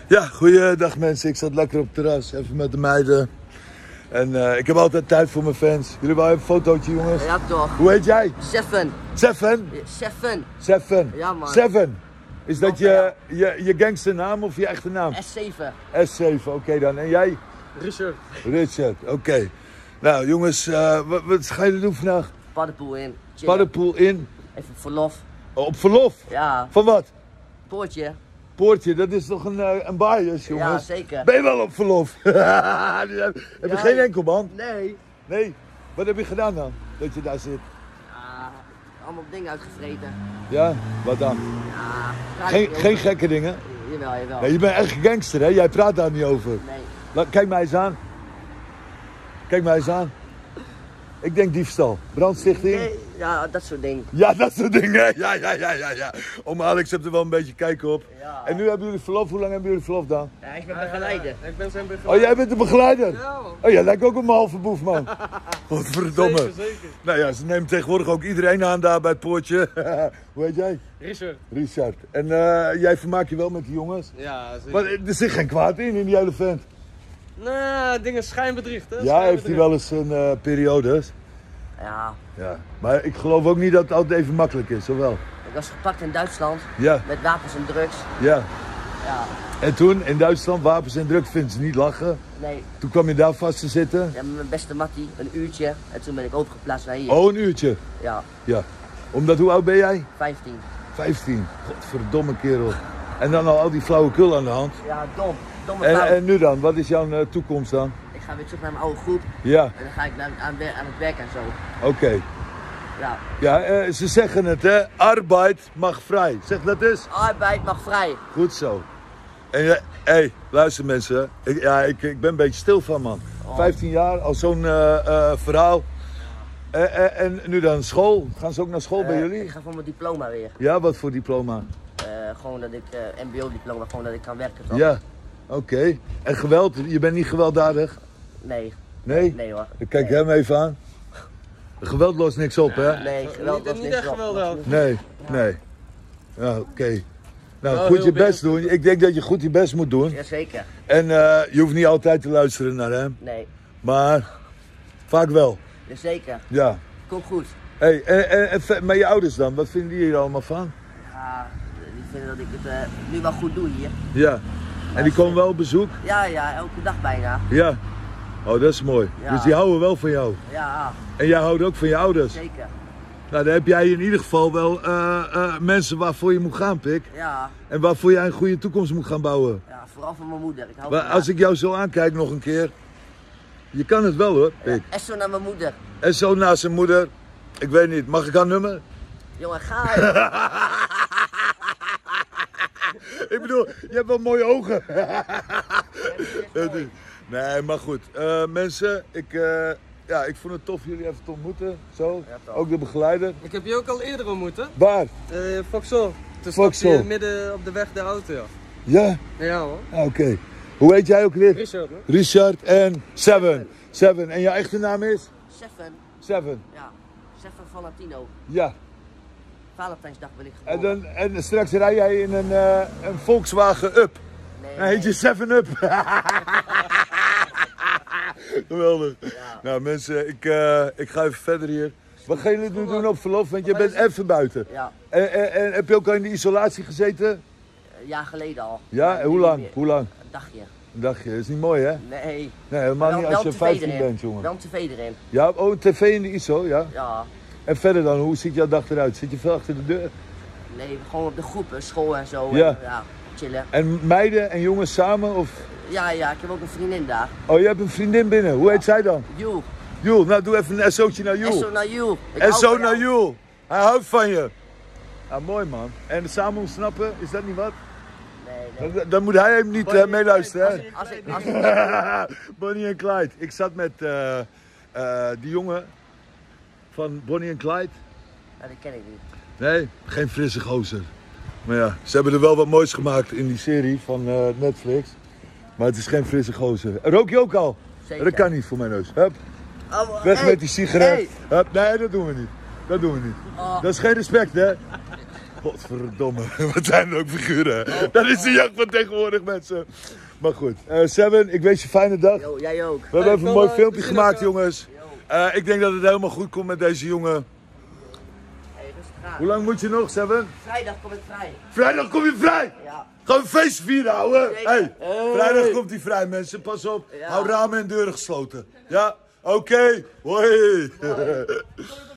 Ja, goeiedag mensen. Ik zat lekker op het terras, even met de meiden. En ik heb altijd tijd voor mijn fans. Jullie wel even een fotootje, jongens? Ja, toch. Hoe heet jij? Seven. Seven? Seven. Seven. Ja, man. Seven. Is dat je gangsternaam of je echte naam? S7. S7, oké dan. En jij? Richard. Richard, oké. Nou jongens, wat gaan jullie doen vandaag? Paddenpoel in. Chillen. Paddenpoel in. Even verlof. Oh, op verlof? Ja. Van wat? Poortje. Poortje, dat is toch een bias, jongens? Ja, zeker. Ben je wel op verlof? Heb je geen enkelband? Nee. Nee. Wat heb je gedaan dan, dat je daar zit? Ja, allemaal dingen uitgevreten. Ja, wat dan? Ja. Geen gekke dingen? Jawel. Nee, je bent echt een gangster, hè? Jij praat daar niet over. Nee. Kijk mij eens aan. Kijk mij eens aan. Ik denk diefstal, brandstichting. Nee, ja, dat soort dingen. Ja, dat soort dingen. Ja. Oma Alex hebt er wel een beetje kijken op. Ja. En nu hebben jullie verlof. Hoe lang hebben jullie verlof dan? Ja, ik ben begeleider. Ik ben zijn begeleider. Oh, jij bent de begeleider? Ja, man. Oh, jij lijkt ook op mijn halve boef, man. Godverdomme. Zeker. Nou ja, ze neemt tegenwoordig ook iedereen aan daar bij het poortje. Hoe heet jij? Richard. Richard. En jij vermaakt je wel met die jongens? Ja, zeker. Maar er zit geen kwaad in die hele vent. Nou, dingen schijnbedriegt, hè? Ja, heeft hij wel eens een periodes. Ja. Maar ik geloof ook niet dat het altijd even makkelijk is, of wel? Ik was gepakt in Duitsland. Ja. Met wapens en drugs. Ja. Ja. En toen in Duitsland, wapens en drugs, vinden ze niet lachen. Nee. Toen kwam je daar vast te zitten. Ja, met mijn beste mattie. Een uurtje. En toen ben ik overgeplaatst naar hier. Oh, een uurtje. Ja. Ja. Omdat, hoe oud ben jij? 15. 15. Godverdomme kerel. En dan al die flauwekul aan de hand. Ja, dom. Domme fout. En nu dan? Wat is jouw toekomst dan? Ik ga weer terug naar mijn oude groep. Ja, En dan ga ik aan het werk en zo. oké. Ja. Ja, ze zeggen het hè, arbeid mag vrij. Zeg dat eens. Arbeid mag vrij. Goed zo. En hey, luister mensen. Ik ben een beetje stil van man. 15 jaar, al zo'n verhaal. En nu dan school. Gaan ze ook naar school bij jullie? Ik ga voor mijn diploma weer. Ja, wat voor diploma? Gewoon dat ik mbo-diploma, gewoon dat ik kan werken toch? Ja, oké. En geweld, je bent niet gewelddadig? Nee. Nee? Nee hoor. Dan kijk hem even aan. Geweld lost niks op, hè? Nee, geweld was Niet niks echt op. geweldig. Nee. Ja, oké. Nou, Wel goed heel je best doen. Ik denk dat je goed je best moet doen. Jazeker. En je hoeft niet altijd te luisteren naar hem. Nee. Maar vaak wel. Jazeker. Ja. Komt goed. Hey, maar je ouders dan? Wat vinden die hier allemaal van? Ja, die vinden dat ik het nu wel goed doe hier. Ja. En die komen wel op bezoek? Ja, elke dag bijna. Ja. Oh, dat is mooi. Ja. Dus die houden wel van jou. Ja, En jij houdt ook van je ouders. zeker. Nou, dan heb jij in ieder geval wel mensen waarvoor je moet gaan, Pik. Ja, En waarvoor jij een goede toekomst moet gaan bouwen. ja, vooral van mijn moeder. Ik hou Maar van als ik jou zo aankijk nog een keer. Je kan het wel hoor, Pik. En zo naar mijn moeder. En zo naast zijn moeder. Ik weet niet, mag ik haar nummer? Jongen, ga je. Ik bedoel, je hebt wel mooie ogen. Nee, maar goed. Mensen, ik vond het tof jullie even te ontmoeten. Zo. Ja, toch. Ook de begeleider. Ik heb je ook al eerder ontmoet, hè? Waar? Vauxhall. Toen Vauxhall. stapte je midden op de weg de auto, ja. Ja? Ja, hoor. Ah, oké. Hoe heet jij ook weer? Richard, hè? Richard en Seven. Seven. En jouw echte naam is? Seven. Seven. Ja, Seven Valentino. Ja. Valentijnsdag ben ik En, geboren. en straks rij jij in een Volkswagen Up. Nee, Dan heet je 7-Up. Geweldig. Ja. Nou mensen, ik ga even verder hier. Wat gaan jullie nu doen op verlof? Want je bent even buiten. Ja, En heb je ook al in de isolatie gezeten? een jaar geleden al. Ja, en hoe nu lang? niet meer. Hoe lang? Een dagje. Een dagje. Dat is niet mooi hè? Nee. Nee, helemaal niet als je tv 15 erin. bent jongen. Wel een tv erin. Ja, oh, een tv in de ISO, ja. Ja. En verder dan, hoe ziet jouw dag eruit? Zit je veel achter de deur? Nee, gewoon op de groepen, school en zo. Ja. En, ja, chillen. En meiden en jongens samen? Of... Ja, ik heb ook een vriendin daar. Oh, je hebt een vriendin binnen. Hoe heet zij dan? Joel. Joel, nou doe even een SO'tje naar En Joel. zo naar Joel. Ik En hou zo van naar jou. Joel. Hij houdt van je. Ja, mooi man. En samen ontsnappen, is dat niet wat? Nee. Dan moet hij hem niet meeluisteren. Hè? Als ik Bonnie en Clyde. Ik zat met die jongen van Bonnie en Clyde. Ja, dat ken ik niet. Nee, geen frisse gozer. Maar ja, ze hebben er wel wat moois gemaakt in die serie van Netflix. Maar het is geen frisse gozer. Rook je ook al? Zeker. Dat kan niet voor mijn neus. Hup, Oh, weg met die sigaret. Hey. Hup, nee, dat doen we niet. Dat doen we niet. Oh. Dat is geen respect, hè? Godverdomme, wat zijn er ook figuren. Dat is de jacht van tegenwoordig, mensen. Maar goed, Seven, ik wens je een fijne dag. Yo, jij ook. We hebben even een mooi filmpje plezier gemaakt, nog, jongens. Ik denk dat het helemaal goed komt met deze jongen. Hey, rustig aan. Hoe lang moet je nog, Seven? Vrijdag kom ik vrij. Vrijdag kom je vrij! Ja. Gaan we een feestje vieren, ouwe? Zeker. Hey, vrijdag komt hij vrij, mensen. Pas op, Ja. hou ramen en deuren gesloten. Ja? Oké, hoi!